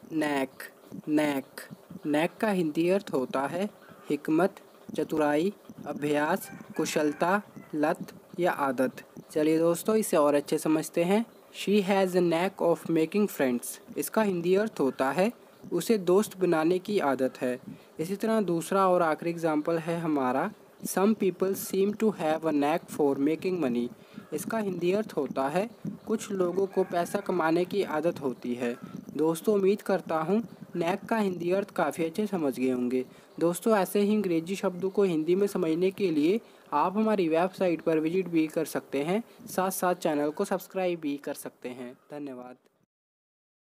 NAAC NAAC NAAC का हिंदी अर्थ होता है हिकमत, चतुराई, अभ्यास, कुशलता, लत या आदत। चलिए दोस्तों इसे और अच्छे समझते हैं। She has a knack of making friends. इसका हिंदी अर्थ होता है उसे दोस्त बनाने की आदत है। इसी तरह दूसरा और आखिरी एग्जाम्पल है हमारा some people seem to have a knack for making money. इसका हिंदी अर्थ होता है कुछ लोगों को पैसा कमाने की आदत होती है। दोस्तों उम्मीद करता हूँ नैक का हिंदी अर्थ काफ़ी अच्छे समझ गए होंगे। दोस्तों ऐसे ही अंग्रेजी शब्दों को हिंदी में समझने के लिए आप हमारी वेबसाइट पर विजिट भी कर सकते हैं, साथ साथ चैनल को सब्सक्राइब भी कर सकते हैं। धन्यवाद।